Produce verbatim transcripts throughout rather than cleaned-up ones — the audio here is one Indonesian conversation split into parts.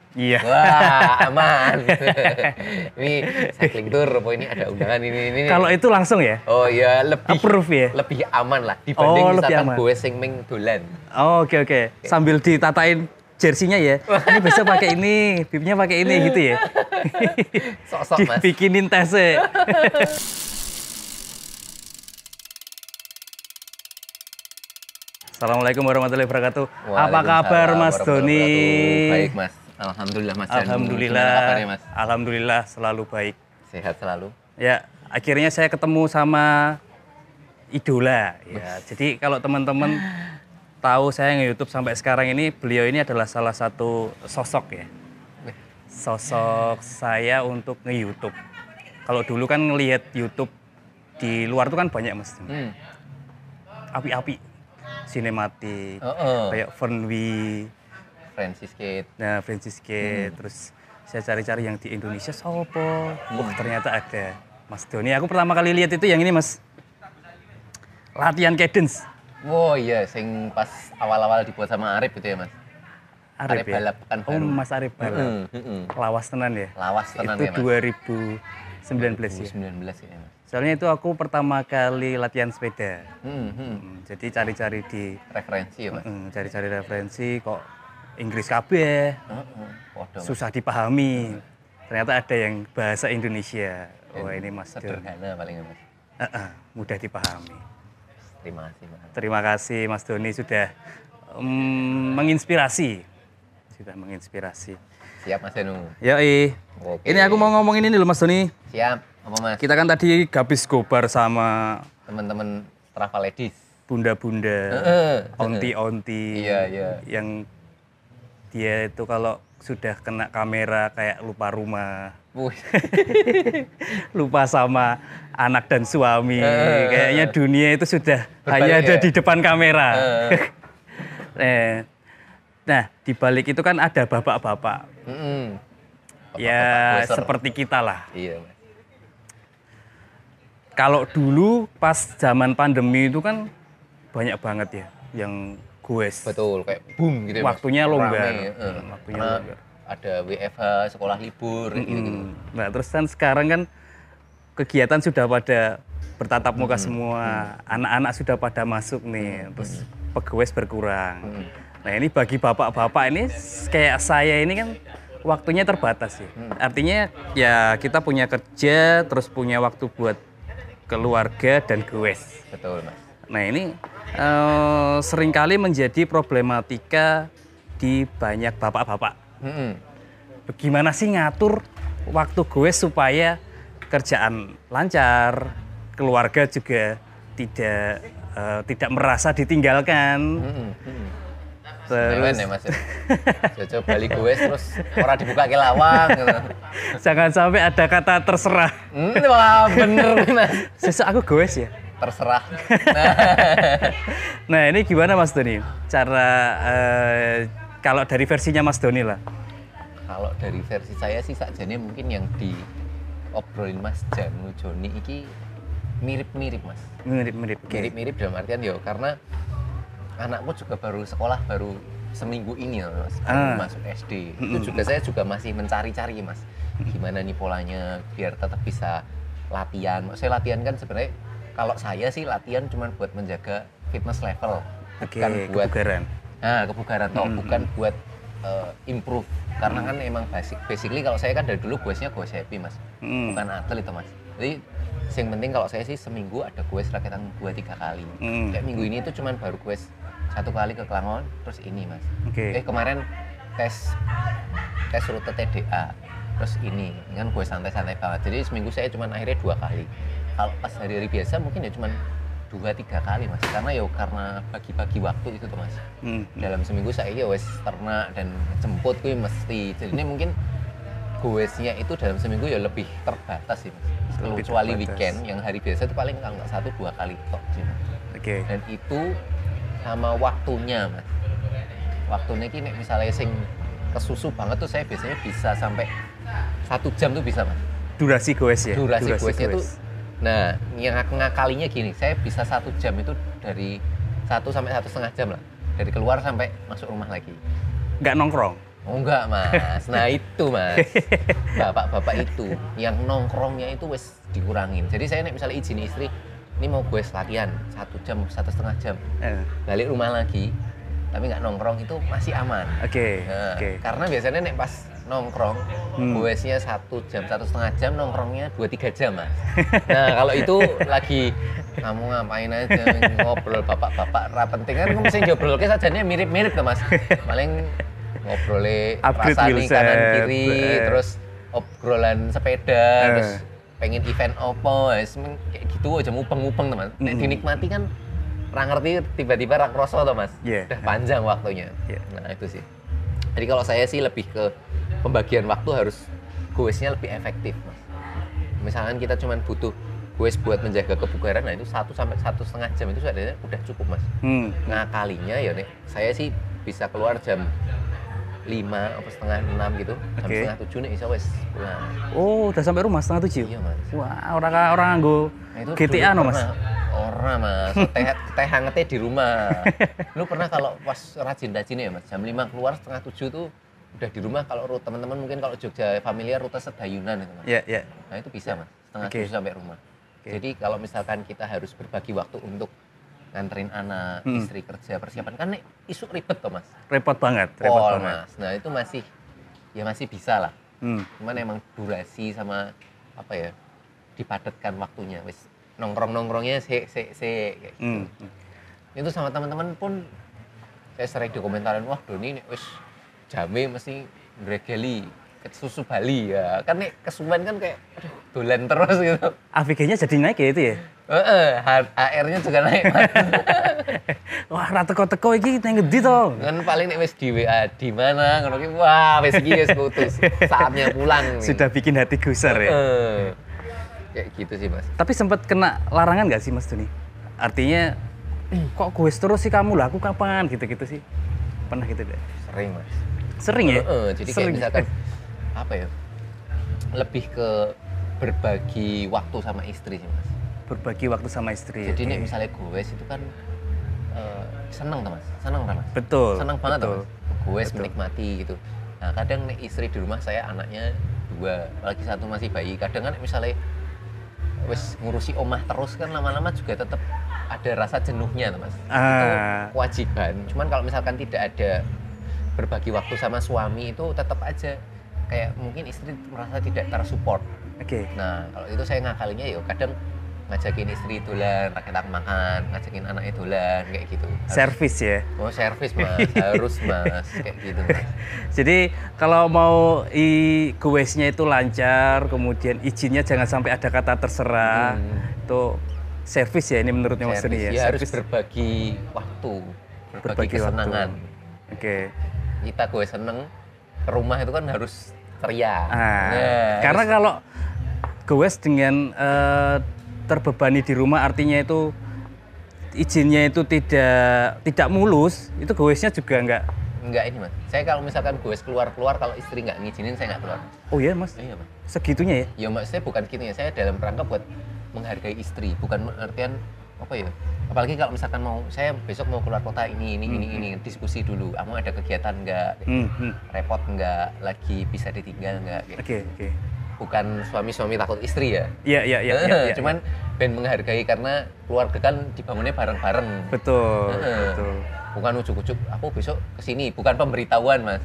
Iya. Wah, aman. Ini cycling tour, apa ini ada undangan ini ini. Kalau itu langsung ya? Oh iya, lebih approve ya? Lebih aman lah dibanding oh, misalkan gue sing ming dolan. Oh, oke okay, oke. Okay. Sambil ditatain jersinya ya. Ini besok pakai ini, bibnya pakai ini gitu ya. Sok-sok Mas. Dibikinin tesnya. Assalamualaikum warahmatullahi wabarakatuh. Apa kabar Mas Doni? Baik Mas. Alhamdulillah Mas. Alhamdulillah. Kabarnya, Mas? Alhamdulillah selalu baik. Sehat selalu. Ya, akhirnya saya ketemu sama idola. Ya, jadi kalau teman-teman tahu saya nge-YouTube sampai sekarang ini, beliau ini adalah salah satu sosok ya. Sosok saya untuk nge-YouTube. Kalau dulu kan ngelihat YouTube di luar tuh kan banyak Mas. Hmm. Api-api. Sinematik, oh, oh. kayak Fernwi, Francis Kate. Nah, Francis Kate. Hmm. Terus saya cari-cari yang di Indonesia sopo. Hmm. Wah, ternyata ada Mas Doni. Aku pertama kali lihat itu yang ini Mas. Latihan cadence. Oh iya, sing pas awal-awal dibuat sama Arif itu ya Mas. Arif, Arif ya? Balap kan baru. Oh, Mas Arif balap. Mm -hmm. Lawas tenan ya? Lawas tenan itu ya Mas. dua ribu sembilan belas ya. dua ribu sembilan belas ya Mas. Soalnya itu aku pertama kali latihan sepeda. Hmm, hmm. Hmm, jadi cari-cari di referensi ya Mas. Hmm, cari-cari referensi kok Inggris kabeh. Uh, uh, susah dipahami. Ternyata ada yang bahasa Indonesia. Wah, oh, ini Mas Doni. Sederhana paling Mas. Uh, uh, mudah dipahami. Terima kasih Mas. Terima kasih Mas Doni sudah um, menginspirasi. Sudah menginspirasi. Siap Mas Danu. Yoi. Oke. Ini aku mau ngomongin ini loh Mas Doni. Siap. Apa Mas? Kita kan tadi gabis gobar sama teman-teman travel ladies. Bunda-bunda, onti-onti. Iya, iya. Yang dia itu kalau sudah kena kamera kayak lupa rumah. Lupa sama anak dan suami. Uh, Kayaknya dunia itu sudah hanya ada ya? Di depan kamera. Uh. eh, nah, di balik itu kan ada bapak-bapak. Mm -hmm. Ya, bapak seperti kita lah. Iya, Mas. Kalau dulu pas zaman pandemi itu kan banyak banget ya yang goes. Betul, kayak boom gitu ya. Waktunya Mas. longgar. Rame, uh, Waktunya longgar. Ada W F H, sekolah libur, mm -hmm. gitu. Nah, terus kan sekarang kan kegiatan sudah pada bertatap muka mm -hmm. semua. Anak-anak mm -hmm. sudah pada masuk nih, terus mm -hmm. pegawai berkurang. Mm -hmm. Nah, ini bagi bapak-bapak ini kayak saya ini kan waktunya terbatas ya. Mm -hmm. Artinya ya kita punya kerja, terus punya waktu buat keluarga dan goes. Betul, Mas. Nah, ini uh, seringkali menjadi problematika di banyak bapak-bapak. Mm-hmm. Bagaimana sih ngatur waktu goes supaya kerjaan lancar, keluarga juga tidak uh, tidak merasa ditinggalkan. Mm-hmm. Terus ya Mas. Jojo bali goes terus ora dibuka ke lawang gitu. Jangan sampai ada kata terserah. Hmm, wah bener Mas. Sesuk aku goes ya. Terserah. Nah, nah ini gimana Mas Doni? Cara uh, kalau dari versinya Mas Doni lah. Kalau dari versi saya sih sakjane mungkin yang diobrolin Mas Janu Joni iki mirip-mirip Mas. Mirip-mirip. Okay. Mirip-mirip dalam artian ya karena anakku juga baru sekolah baru seminggu ini ya Mas, baru ah. masuk S D. Mm-hmm. Itu juga saya juga masih mencari-cari Mas, gimana nih polanya biar tetap bisa latihan. Maksudnya latihan kan sebenarnya kalau saya sih latihan cuma buat menjaga fitness level, okay, bukan buat kebugaran. Nah kebugaran toh, mm-hmm. bukan buat uh, improve. Karena kan emang basic, basically kalau saya kan dari dulu goesnya goes happy Mas, mm. bukan atlet itu Mas. Jadi yang penting kalau saya sih seminggu ada goes rakitan dua tiga kali. Mm. Kayak minggu ini itu cuma baru goes satu kali ke Kelangon, terus ini Mas. Okay. Eh kemarin tes tes rute T D A, terus ini kan gue santai-santai banget. Jadi seminggu saya cuma akhirnya dua kali. Kalau pas hari-hari biasa mungkin ya cuma dua tiga kali Mas. Karena ya karena bagi-bagi waktu itu tuh Mas. Hmm. Dalam seminggu saya ya wes ternak dan jemput gue mesti. Jadi ini mungkin goesnya itu dalam seminggu ya lebih terbatas sih Mas. Kecuali weekend yang hari biasa itu paling kalau nggak satu dua kali tok sih Mas. Oke. Okay. Dan itu sama waktunya Mas. Waktunya ini misalnya sing kesusu banget tuh saya biasanya bisa sampai satu jam tuh bisa Mas. Durasi goes ya? Durasi, Durasi goesnya goes. Tuh. Nah, yang ngakalinya gini, saya bisa satu jam itu dari satu sampai satu setengah jam lah. Dari keluar sampai masuk rumah lagi. Nggak nongkrong? Oh enggak mas, nah itu mas, bapak-bapak itu yang nongkrongnya itu wes dikurangin. Jadi saya nih misalnya izin istri, ini mau gue latihan satu jam, satu setengah jam, Eh, balik rumah lagi, tapi nggak nongkrong itu masih aman. Oke, Nah, oke. karena biasanya nih pas nongkrong, Hmm. goesnya satu jam, satu setengah jam, nongkrongnya dua tiga jam mas. Nah kalau itu lagi kamu ngapain aja ngobrol bapak-bapak ra penting kan kamu mesti ngobrol ke sajane mirip-mirip tuh mas. Paling ngobrolnya Upgrade rasani wheelset. kanan kiri, Eh. terus obrolan sepeda, Eh. terus pengen event opo, wes, men- kayak gitu aja mupeng-mupeng teman. Nek Mm. dinikmati kan ra ngerti tiba-tiba ra kroso tuh mas. Iya. Udah panjang waktunya. Iya. Nah itu sih. Jadi kalau saya sih lebih ke pembagian waktu harus goesnya lebih efektif mas. Misalkan kita cuma butuh goes buat menjaga kebugaran, nah itu satu sampai satu setengah jam itu sudah udah cukup mas. Hmm. Ngakalinya ya nih, saya sih bisa keluar jam lima atau setengah enam gitu, jam Oke. setengah tujuh nih bisa wes pulang. Oh, udah sampai rumah setengah tujuh? Iya mas. Wah, orang orang nganggo Nah, itu G T A dulu no mas? pernah. Orang mas, teh, teh hangatnya di rumah. Lu pernah kalau pas rajin-rajin ya mas, jam lima keluar setengah tujuh tuh udah di rumah. Kalau rute teman-teman mungkin kalau Jogja familiar rute Sedayunan itu mas. Iya, iya. Nah itu bisa mas, setengah Oke. tujuh sampai rumah. Oke. Jadi kalau misalkan kita harus berbagi waktu untuk nganterin anak, Hmm. istri kerja, persiapan kan nih isu ribet tuh mas. Repot banget, repot Pol banget. mas. Nah itu masih ya masih bisa lah. Hmm. Cuman emang durasi sama apa ya dipadatkan waktunya. Wis nongkrong-nongkrongnya se se se kayak gitu. Hmm. Itu sama teman-teman pun saya sering dikomentarin, wah Doni nih wis jame mesti ndregeli ke susu Bali ya. Kan nih kesuwen kan kayak aduh, dolan terus gitu. A V G-nya jadi naik ya itu ya? Heeh, A R-nya juga naik. Wah, ra teko-teko iki nang ngendi to? Kan paling nek wis di W A di mana ngono ki wah wis iki wis putus. Saatnya pulang nih. Sudah bikin hati gusar ya? Heeh. Kayak gitu sih, Mas. Tapi sempat kena larangan nggak sih Mas Doni? Artinya, kok gue terus sih kamu lah, aku kapan gitu-gitu sih? Pernah gitu deh? Sering, Mas. Sering ya? Heeh, jadi kayak Sering. misalkan apa ya? Lebih ke berbagi waktu sama istri sih, Mas. Berbagi waktu sama istri. Jadi oke. nih misalnya gue itu kan eh, seneng tuh, Mas. Seneng kan, Mas? Betul. Seneng banget tuh, betul. Mas. Gue Betul. menikmati gitu. Nah, kadang nih istri di rumah saya anaknya dua, apalagi satu masih bayi. Kadang kan misalnya wes ngurusi omah terus kan lama-lama juga tetap ada rasa jenuhnya tuh, Mas. Itu Ah. kewajiban. Cuman kalau misalkan tidak ada berbagi waktu sama suami itu tetap aja kayak mungkin istri merasa tidak tersupport. Oke. Nah, kalau itu saya ngakalinya ya kadang ngajakin istri dolan, rakyat makan, ngajakin anak dolan kayak gitu. Harus- Servis ya. Oh, servis Mas, harus Mas, kayak gitu Mas. Jadi kalau mau i goesnya itu lancar, kemudian izinnya jangan sampai ada kata terserah, Hmm. itu servis ya ini menurutnya Mas Doni Servis, ya. ya harus Servis, berbagi waktu, berbagi, berbagi kesenangan. waktu. Oke. Kita gue seneng ke rumah itu kan harus ceria. Ah, Nah, karena harus- kalau goes dengan eh, terbebani di rumah artinya itu izinnya itu tidak tidak mulus, itu goesnya juga enggak. enggak ini Mas. Saya kalau misalkan gue keluar-keluar kalau istri nggak ngizinin saya nggak keluar. Oh iya Mas, Iya Mas. segitunya ya? Ya Mas, saya bukan gitu ya. Saya dalam rangka buat menghargai istri, bukan artian apa ya? Apalagi kalau misalkan mau saya besok mau keluar kota ini ini ini ini diskusi dulu. Kamu ada kegiatan nggak? Hmm, hmm. Repot nggak? Lagi bisa ditinggal nggak? Kayak Oke, gitu. oke. Bukan suami-suami takut istri ya. Iya, iya, iya, iya, iya. Cuman ben menghargai karena keluarga kan dibangunnya bareng-bareng. betul, Heeh. betul. Bukan ujuk-ujuk aku besok kesini, bukan pemberitahuan Mas.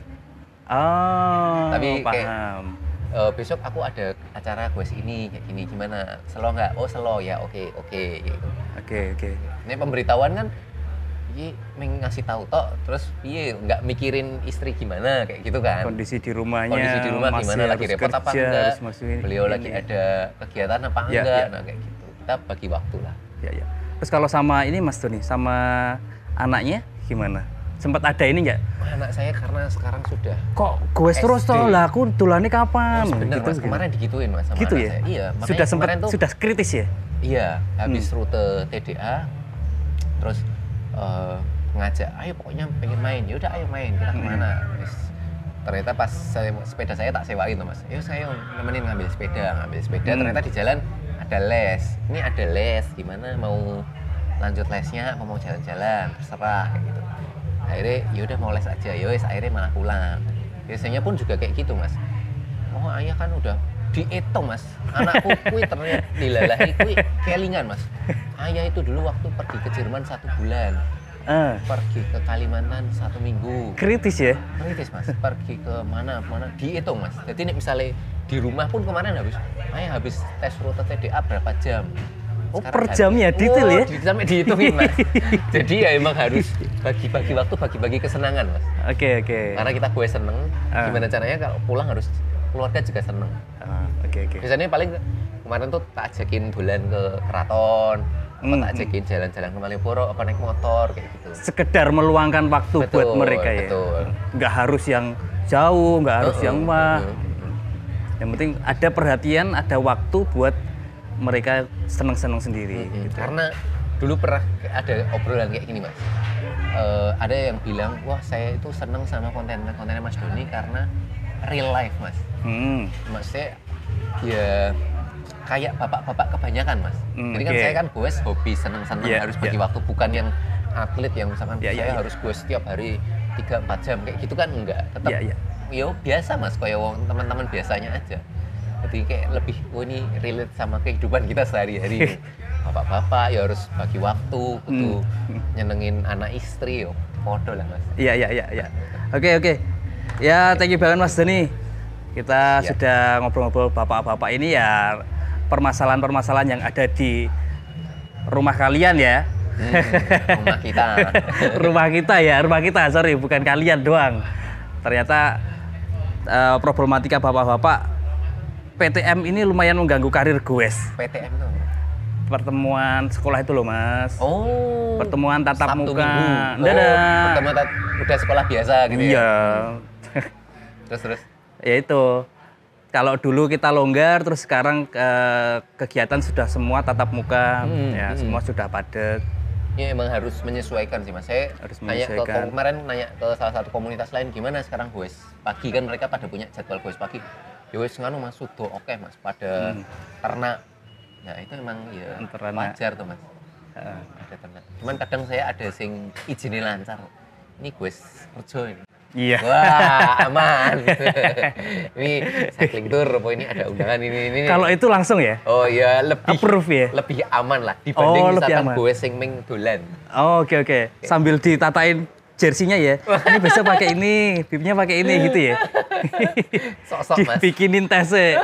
Oh, Tapi kayak- paham. Eh, besok aku ada acara kuis ini kayak gini gimana? Selo nggak? Oh selo ya, oke oke gitu. Oke, oke. Ini pemberitahuan kan, iya ngasih tahu tok, terus iya nggak mikirin istri gimana kayak gitu kan? Kondisi di rumahnya, Kondisi di rumah masih gimana? Lagi harus repot apa kerja, enggak? harus masukin Beliau ini. lagi ada kegiatan apa Ya, enggak? ya. Nah kayak gitu. Kita bagi waktu lah. Ya, ya. Terus kalau sama ini Mas Doni, sama anaknya gimana? Sempat ada ini nggak? Anak saya karena sekarang sudah Kok gue terus S D. toh lah, aku tulane kapan? bener Gitu, Mas, gitu. kemarin digituin Mas sama Gitu anak ya? saya. Iya, makanya Sudah sempat kemarin tuh sudah kritis ya? iya, habis Hmm. rute T D A terus eh, ngajak, ayo pokoknya pengen main. Ya udah ayo main, kita kemana? Terus, ternyata pas saya, sepeda saya tak sewain tuh Mas. Ayo saya nemenin ngambil sepeda, ngambil sepeda. Hmm. Ternyata di jalan ada les. Ini ada les, gimana mau lanjut lesnya apa mau jalan-jalan, terserah kayak gitu. Akhirnya ya udah mau les aja, ya wes akhirnya malah pulang. biasanya pun juga kayak gitu mas. Oh ayah kan udah dietong mas, anakku kui ternyata dilalahi kui kelingan mas. Ayah itu dulu waktu pergi ke Jerman satu bulan, Uh, pergi ke Kalimantan satu minggu. kritis ya? Kritis mas, pergi ke mana mana dihitung mas. Jadi nih misalnya di rumah pun kemarin habis, ayah habis tes rute T D A berapa jam. Oh Sekarang per habis- jamnya, detail Oh, ya? di- sampai dihitungin mas. Jadi ya emang harus bagi-bagi waktu, bagi-bagi kesenangan mas. Oke oke. Karena kita gue seneng, Ah. gimana caranya kalau pulang harus keluarga juga seneng. Ah, Oke oke. Biasanya paling kemarin tuh tak ajakin bulan ke keraton, apa Hmm, tak ajakin jalan-jalan ke Malioboro, apa naik motor kayak gitu. Sekedar meluangkan waktu Betul, buat mereka ya. betul. Nggak harus yang jauh, nggak harus Heeh, yang mah. heeh, heeh. Yang penting ada perhatian, ada waktu buat mereka seneng-seneng sendiri. Mm-mm. Gitu. Karena dulu pernah ada obrolan kayak gini mas. Eh, ada yang bilang, wah saya itu seneng sama konten-kontennya Mas Doni karena real life mas. Hmm. Maksudnya ya kayak bapak-bapak kebanyakan mas. Hmm, Jadi kan oke. saya kan gue hobi seneng-seneng Iya, harus bagi iya. waktu, bukan yang atlet yang misalkan Iya, iya, saya iya. harus gue setiap hari tiga empat jam kayak gitu kan enggak. Tetap Iya, iya. yo biasa mas, kayak wong teman-teman biasanya aja. Jadi kayak lebih, oh ini relate sama kehidupan kita sehari-hari. Bapak-bapak ya harus bagi waktu, butuh Hmm. nyenengin anak istri yo. Podo lah mas. Iya iya iya. iya. Oke oke. Ya thank you banget Mas Doni. Kita Ya. sudah ngobrol-ngobrol bapak-bapak ini ya permasalahan-permasalahan yang ada di rumah kalian ya. Hmm, rumah kita. rumah kita ya, rumah kita, sorry, bukan kalian doang. Ternyata eh, problematika bapak-bapak P T M ini lumayan mengganggu karir goes. P T M tuh. Pertemuan sekolah itu loh Mas. Oh. Pertemuan tatap Sabtu muka. Minggu. Dadah. Oh, pertemuan tat- udah sekolah biasa gitu ya. Iya. Terus terus. Ya itu. Kalau dulu kita longgar, terus sekarang eh, kegiatan sudah semua tatap muka, Hmm, ya hmm. semua sudah padat. Ya emang harus menyesuaikan sih mas. Saya Harus nanya ke menyesuaikan. kemarin nanya ke salah satu komunitas lain gimana sekarang goes pagi, kan mereka pada punya jadwal goes pagi. Ya wes nganu mas sudo oke mas pada Hmm. ternak. Ya itu emang ya Ternak. wajar tuh mas. Heeh. Ada ternak. Cuman kadang saya ada sing izinnya lancar. Ini goes kerja ini. Iya. Wah, aman. Ini cycling tour apa ini ada undangan ini ini. ini. Kalau itu langsung ya? Oh ya lebih Approve ya? lebih aman lah dibanding Oh, lebih misalkan aman. gue sing ming dolan. Oh, oke oke. Sambil ditatain jersinya ya. Ini besok pakai ini, bibnya pakai ini gitu ya. Sok-sok mas. Dibikinin tesnya.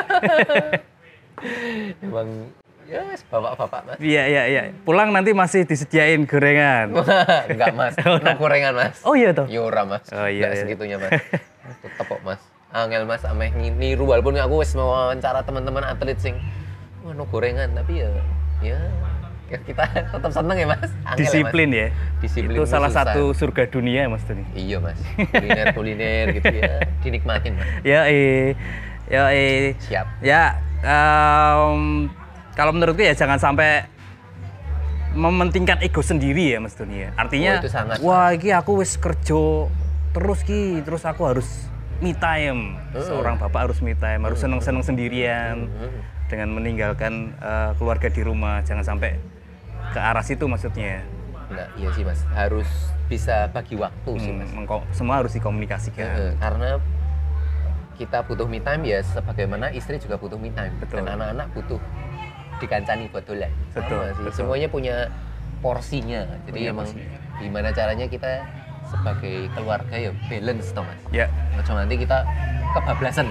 Emang ya mas bapak-bapak mas. Iya iya iya. Pulang nanti masih disediain gorengan. Enggak mas, no gorengan mas. Oh iya toh. Yura mas. Oh, iya, Nggak iya. segitunya mas. Tetep kok mas. Angel mas ameh niru walaupun aku wis mau wawancara teman-teman atlet sing oh, no gorengan tapi ya ya ya kita tetap seneng ya mas. Angel Disiplin ya. ya. Mas. Disiplin Itu itu salah susah. satu surga dunia Mas Doni. Iya mas. Kuliner kuliner gitu ya dinikmatin mas. Ya eh. Ya eh. Siap. Ya, em, kalau menurutku ya jangan sampai mementingkan ego sendiri ya Mas Doni ya. Artinya, Oh, itu sangat, wah ini aku wis kerja terus ki, terus aku harus me time. Hmm. Seorang bapak harus me time, harus seneng-seneng sendirian Hmm. dengan meninggalkan eh, keluarga di rumah. Jangan sampai ke arah situ maksudnya. Enggak, iya sih mas. Harus bisa bagi waktu sih Hmm, mas. mengko- semua harus dikomunikasikan. Eh, karena kita butuh me time ya sebagaimana istri juga butuh me time. Betul. Dan anak-anak butuh dikancani buat dolan. Betul, Sama sih. betul. Semuanya punya porsinya. Jadi Punya emang porsinya. gimana caranya kita sebagai keluarga ya balance toh mas. Ya, Macam nanti kita kebablasan.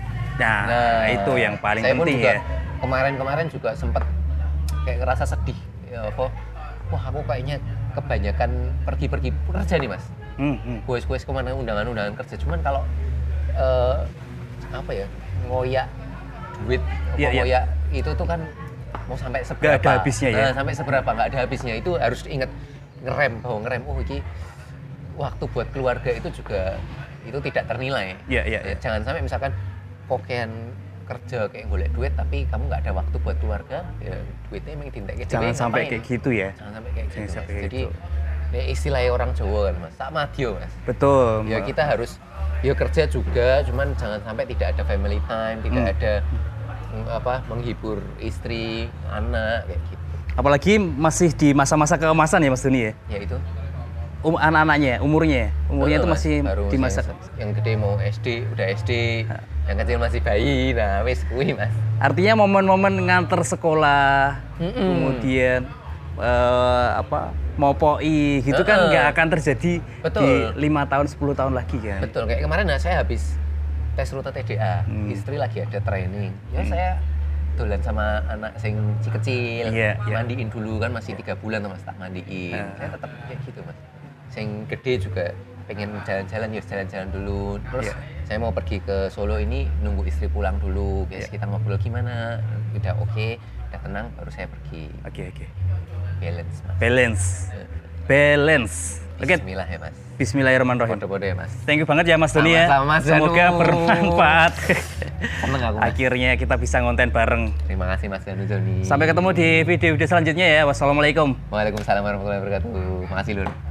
nah, itu yang paling saya pun penting juga ya. Kemarin-kemarin juga sempat kayak ngerasa sedih. Ya apa? Wah aku kayaknya kebanyakan pergi-pergi kerja nih mas. Hmm, hmm. Kuis-kuis kemana undangan-undangan kerja. Cuman kalau eh, apa ya ngoyak duit, apa Iya, iya. ngoyak itu tuh kan mau sampai seberapa? Nggak ada habisnya ya? Nah, sampai seberapa nggak ada habisnya itu harus ingat ngerem bahwa ngerem oh ini waktu buat keluarga itu juga itu tidak ternilai. Iya, iya, Ya, iya. jangan sampai misalkan kokean kerja kayak golek duit tapi kamu nggak ada waktu buat keluarga ya duitnya emang dintek Jangan sampai kayak gitu ya. jangan sampai kayak Jangan gitu sampai mas. kayak Jadi gitu. ini istilahnya orang Jawa kan mas sama dia mas Betul. ya Mbak. kita harus ya kerja juga cuman jangan sampai tidak ada family time tidak Hmm. ada mm, apa menghibur istri anak kayak gitu Apalagi masih di masa-masa keemasan ya Mas Doni ya. ya itu um, anak-anaknya, umurnya, umurnya itu Mas, masih baru di masa. yang, yang gede mau S D, udah S D, yang kecil masih bayi, nah wis kuwi Mas. Artinya momen-momen nganter sekolah, Mm-mm. kemudian eh, apa mau poi gitu kan Uh-uh. nggak akan terjadi Betul. di lima tahun sepuluh tahun lagi kan. Betul, kayak kemarin nah, saya habis tes rute T D A, Hmm. istri lagi ada training, ya saya dolan sama anak sing si kecil, Iya, iya. mandiin dulu kan masih tiga bulan mas tak mandiin, Uh. saya tetap kayak gitu mas. Sing gede juga pengen jalan-jalan ya jalan-jalan dulu, terus Iya. saya mau pergi ke Solo ini nunggu istri pulang dulu, guys Iya. kita ngobrol gimana, udah oke, udah tenang baru saya pergi, Oke oke. balance mas. Balance, balance. Oke. Bismillah ya mas. Bismillahirrahmanirrahim. Kode-kode ya mas. Thank you banget ya Mas Doni ya. Sama-sama, Mas Semoga Danu. bermanfaat. Seneng aku mas. Akhirnya kita bisa ngonten bareng. Terima kasih mas Danu Joni. Sampai ketemu di video-video selanjutnya ya. Wassalamualaikum. Waalaikumsalam warahmatullahi wabarakatuh. Makasih Lun.